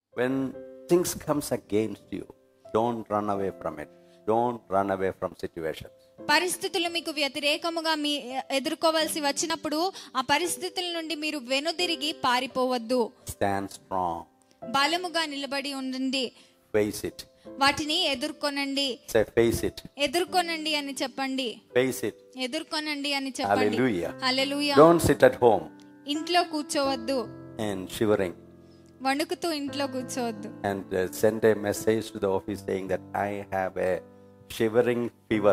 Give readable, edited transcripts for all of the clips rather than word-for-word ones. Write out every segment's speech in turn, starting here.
When things comes against you, don't run away from it. Don't run away from situations. పరిస్థితులు మీకు వ్యతిరేకముగా మీ ఎదుర్కోవాల్సి వచ్చినప్పుడు ఆ పరిస్థితుల నుండి మీరు వెనుదిరిగి పారిపోవద్దు. Stand strong. బలముగా నిలబడి ఉండండి. Face it. వాటిని ఎదుర్కొనండి. Say face it. ఎదుర్కొనండి అని చెప్పండి. Face it. ఎదుర్కొనండి అని చెప్పండి. Hallelujah. Hallelujah. Don't sit at home ఇంట్లో కూర్చోవద్దు. and shivering. వణుకుతూ ఇంట్లో కూర్చోవద్దు. And send a message to the office saying that I have a shivering fever.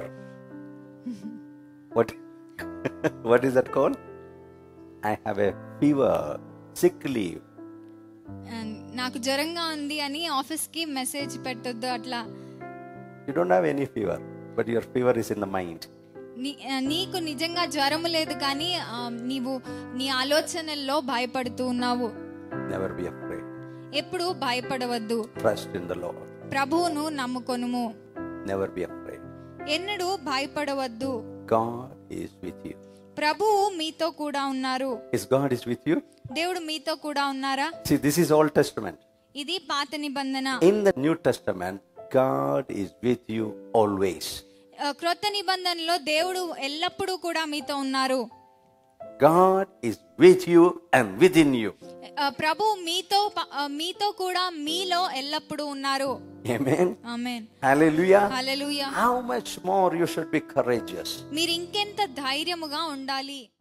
What is that called? I have a fever, sick leave. నాకు జ్వరంగా ఉంది అని office కి message పెట్టొద్దు అట్లా. You don't have any fever, but your fever is in the mind. నీకు నిజంగా జ్వరము లేదు కానీ నీవు నీ ఆలోచనల్లో భయపడుతూ ఉన్నావు. Never be afraid. ఎప్పుడు భయపడవద్దు. Trust in the Lord. ప్రభువును నమ్ముకొనుము. Never be afraid. ఎన్నడూ భయపడవద్దు. God is with you. ప్రభువు మీతో కూడా ఉన్నారు. Is God is with you? దేవుడు మీతో కూడా ఉన్నారా? See, this is Old Testament. ఇది పాత నిబంధన. In the New Testament, God is with you always. క్రొత్త నిబంధనలో దేవుడు ఎల్లప్పుడూ కూడా మీతో ఉన్నారు. God is with you and within you. ప్రభు మీతో కూడా మీలో ఎల్లప్పుడూ ఉన్నారు. Amen. Amen. Hallelujah. Hallelujah. How much more you should be courageous. మీరు ఇంకెంత ధైర్యముగా ఉండాలి.